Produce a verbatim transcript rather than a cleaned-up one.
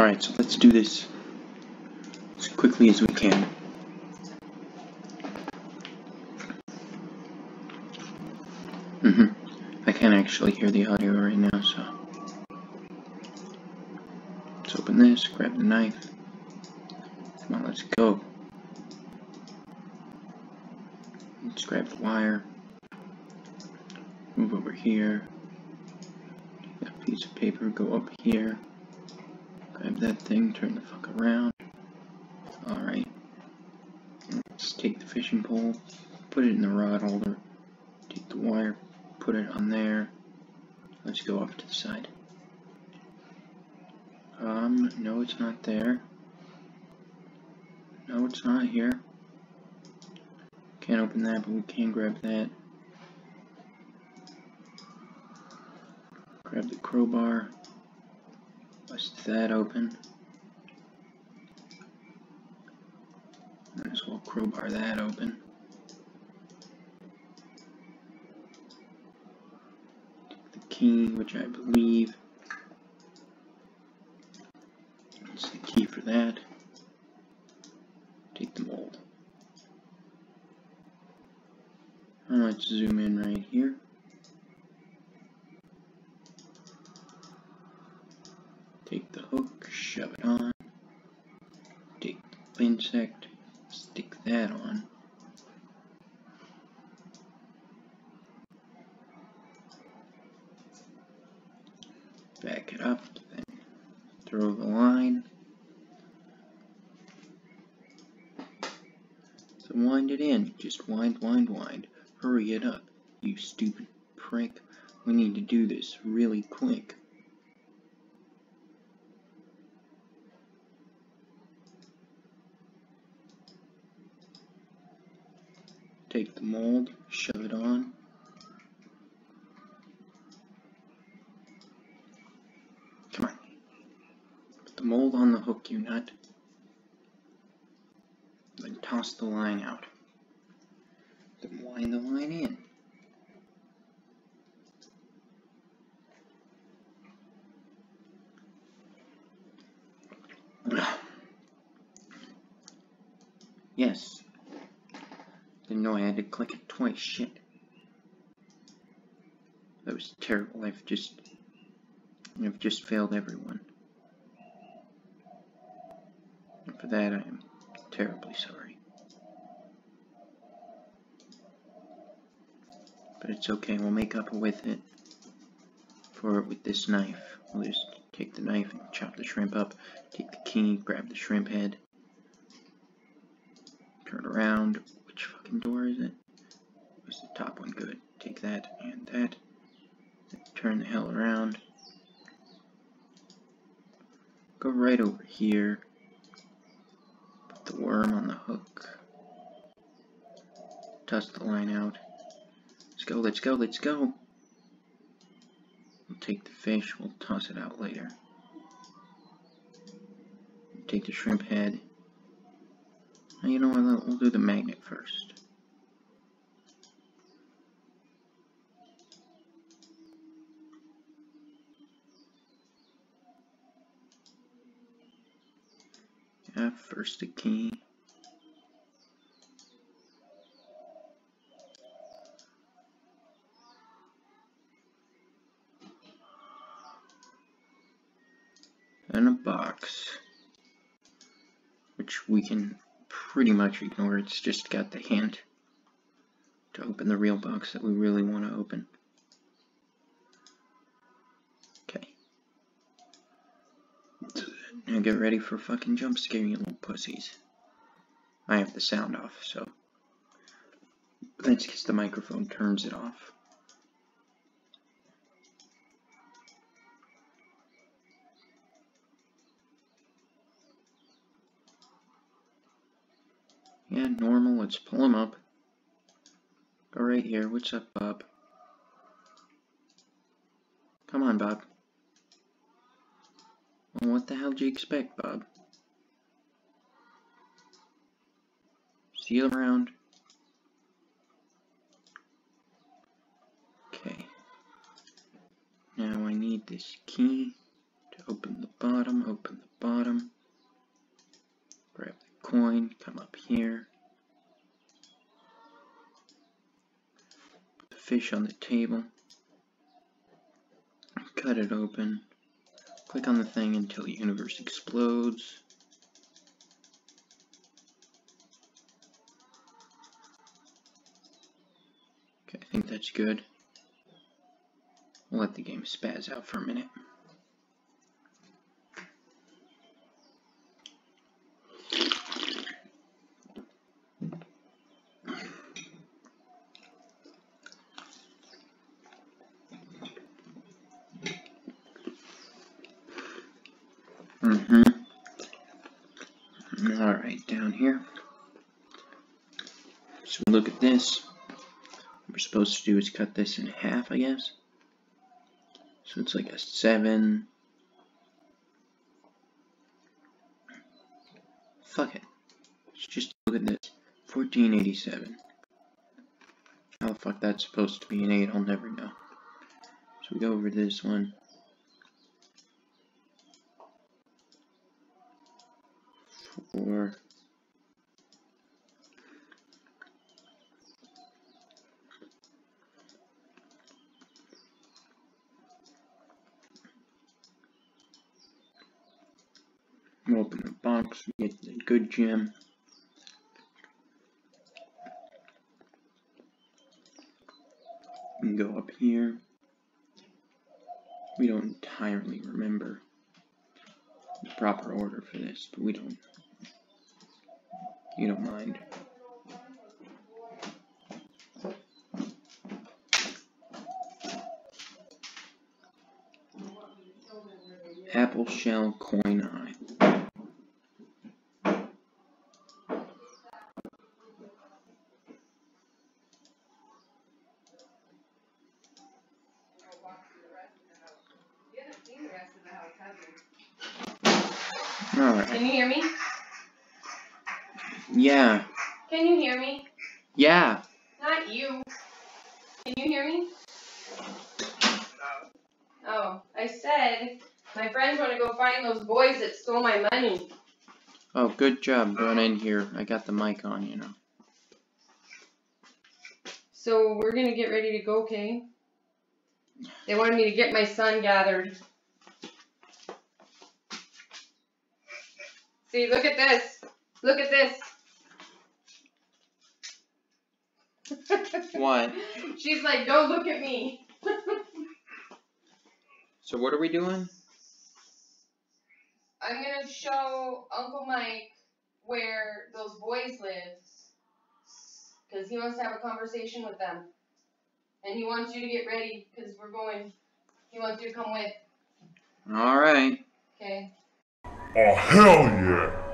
Alright, so let's do this as quickly as we can. Mm-hmm. I can't actually hear the audio right now, so let's open this, grab the knife. Come on, let's go. Let's grab the wire. Move over here. Take that piece of paper, go up here. Grab that thing, turn the fuck around. Alright. Let's take the fishing pole, put it in the rod holder. Take the wire, put it on there. Let's go off to the side. Um, no, it's not there. No, it's not here. Can't open that, but we can grab that. Grab the crowbar. Bust that open. Might as well crowbar that open. Take the key, which I believe is the key for that. Take the mold. Now let's zoom in right here. Take the hook, shove it on. Take the insect, stick that on. Back it up, then throw the line. So wind it in. Just wind, wind, wind. Hurry it up, you stupid prick. We need to do this really quick. Take the mold, shove it on. Come on. Put the mold on the hook, you nut. Then toss the line out. Then wind the line in. Yes. Didn't know I had to click it twice. Shit. That was terrible. I've just... I've just failed everyone. And for that I am terribly sorry. But it's okay, we'll make up with it for it with this knife. We'll just take the knife and chop the shrimp up, take the key, grab the shrimp head, turn around. Which fucking door is it? It's the top one, good. Take that and that. Turn the hell around. Go right over here. Put the worm on the hook. Toss the line out. Let's go, let's go, let's go. We'll take the fish, we'll toss it out later. Take the shrimp head. Now, you know what, we'll do the magnet first. Yeah, first the key. And a box, which we can pretty much ignore. It's just got the hint to open the real box that we really want to open. Okay. Now get ready for a fucking jump scare, you little pussies. I have the sound off, so that's because the microphone turns it off. Yeah, normal. Let's pull him up. Go right here. What's up, Bob? Come on, Bob. Well, what the hell do you expect, Bob? See you around. Okay. Now I need this key to Open the bottom, open the bottom. Grab the coin, come up here. Put the fish on the table. Cut it open. Click on the thing until the universe explodes. Okay, I think that's good. We'll let the game spaz out for a minute. Mm-hmm. Alright, down here. So look at this. What we're supposed to do is cut this in half, I guess. So it's like a seven. Fuck it. Let's just look at this. fourteen eighty-seven. How the fuck that's supposed to be an eight, I'll never know. So we go over this one. Four. We open the box, we get the good gem. We can go up here. We don't entirely remember the proper order for this, but we don't. You don't mind. Apple shell coin eye. Alright. Can you hear me? Yeah. Can you hear me? Yeah. Not you. Can you hear me? Oh, I said my friends want to go find those boys that stole my money. Oh, good job going in here. I got the mic on, you know. So we're gonna get ready to go, okay? They wanted me to get my son gathered. See, look at this. Look at this. What? She's like, don't look at me. So what are we doing? I'm gonna show Uncle Mike where those boys live. Because he wants to have a conversation with them. And he wants you to get ready because we're going. He wants you to come with. Alright. Okay. Oh, hell yeah!